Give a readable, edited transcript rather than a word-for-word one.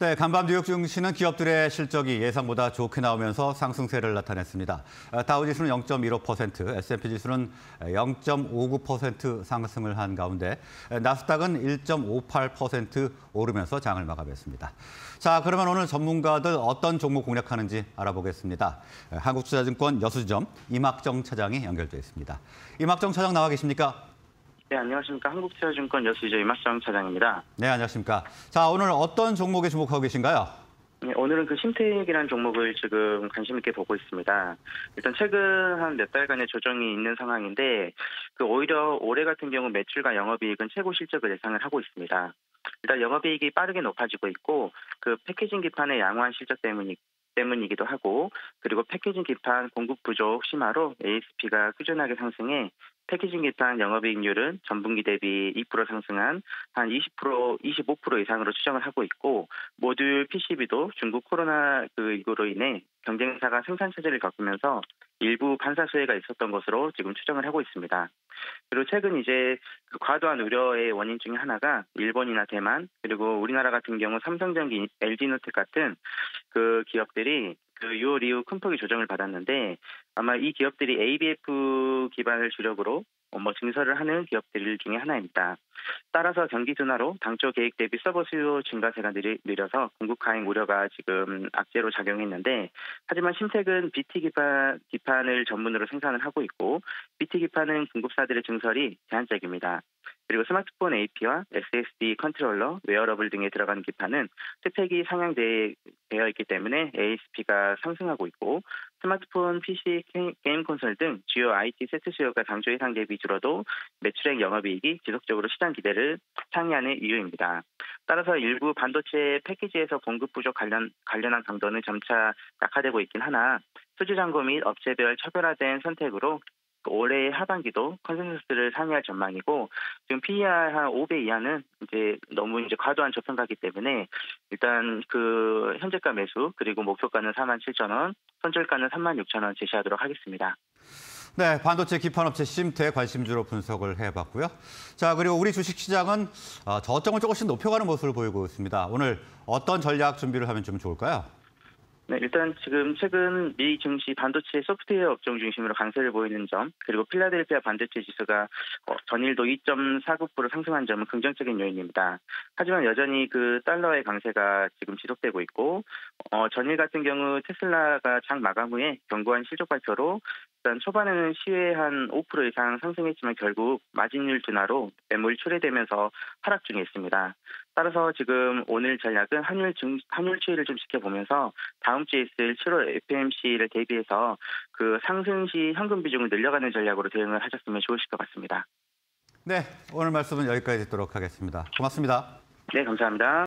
네, 간밤 뉴욕 증시는 기업들의 실적이 예상보다 좋게 나오면서 상승세를 나타냈습니다. 다우지수는 0.15%, S&P 지수는 0.59% 상승을 한 가운데 나스닥은 1.58% 오르면서 장을 마감했습니다. 자, 그러면 오늘 전문가들 어떤 종목 공략하는지 알아보겠습니다. 한국투자증권 여수지점 이막정 차장이 연결돼 있습니다. 이막정 차장 나와 계십니까? 네, 안녕하십니까. 한국투자증권 여수지점 이막정 차장입니다. 네, 안녕하십니까. 자, 오늘 어떤 종목에 주목하고 계신가요? 네, 오늘은 그 심택이라는 종목을 지금 관심 있게 보고 있습니다. 일단 최근 한 몇 달간의 조정이 있는 상황인데 오히려 올해 같은 경우 매출과 영업이익은 최고 실적을 예상을 하고 있습니다. 일단 영업이익이 빠르게 높아지고 있고 그 패키징 기판의 양호한 실적 때문이기도 하고, 그리고 패키징 기판 공급 부족 심화로 ASP가 꾸준하게 상승해 패키징 기판 영업이익률은 전분기 대비 2% 상승한 한 20%, 25% 이상으로 추정을 하고 있고, 모듈 PCB도 중국 코로나 이거로 인해 경쟁사가 생산 차질을 겪으면서 일부 반사 수혜가 있었던 것으로 지금 추정을 하고 있습니다. 그리고 최근 이제 과도한 우려의 원인 중에 하나가 일본이나 대만, 그리고 우리나라 같은 경우 삼성전기, LG노텍 같은 그 기업들이 6월 이후 큰 폭의 조정을 받았는데, 아마 이 기업들이 ABF 기반을 주력으로 증설을 하는 기업들 중에 하나입니다. 따라서 경기 둔화로 당초 계획 대비 서버 수요 증가세가 느려서 공급 과잉 우려가 지금 악재로 작용했는데, 하지만 심택은 BT 기판을 전문으로 생산을 하고 있고, BT 기판은 공급사들의 증설이 제한적입니다. 그리고 스마트폰 AP와 SSD 컨트롤러, 웨어러블 등에 들어가는 기판은 스펙이 상향되어 있기 때문에 ASP가 상승하고 있고, 스마트폰, PC, 게임 콘솔 등 주요 IT 세트 수요가 당초 예상 대비 줄어도 매출액 영업이익이 지속적으로 시장 기대를 상회하는 이유입니다. 따라서 일부 반도체 패키지에서 공급 부족 관련한 강도는 점차 약화되고 있긴 하나, 수주 잔고 및 업체별 차별화된 선택으로 올해 하반기도 컨센서스를 상회할 전망이고, 지금 PER 한 5배 이하는 너무 과도한 저평가이기 때문에 일단 현재가 매수, 그리고 목표가는 47,000원, 손절가는 36,000원 제시하도록 하겠습니다. 네, 반도체 기판업체 심택 관심주로 분석을 해봤고요. 자, 그리고 우리 주식시장은 저점을 조금씩 높여가는 모습을 보이고 있습니다. 오늘 어떤 전략 준비를 하면 좀 좋을까요? 네, 일단 지금 최근 미 증시 반도체 소프트웨어 업종 중심으로 강세를 보이는 점, 그리고 필라델피아 반도체 지수가 전일도 2.49% 상승한 점은 긍정적인 요인입니다. 하지만 여전히 달러의 강세가 지금 지속되고 있고, 전일 같은 경우 테슬라가 장 마감 후에 견고한 실적 발표로 일단 초반에는 시외 한 5% 이상 상승했지만 결국 마진율 둔화로 매물이 초래되면서 하락 중에 있습니다. 따라서 지금 오늘 전략은 환율 추이를 좀 지켜보면서 다음 주에 있을 7월 FOMC를 대비해서 상승 시 현금 비중을 늘려가는 전략으로 대응을 하셨으면 좋으실 것 같습니다. 네, 오늘 말씀은 여기까지 듣도록 하겠습니다. 고맙습니다. 네, 감사합니다.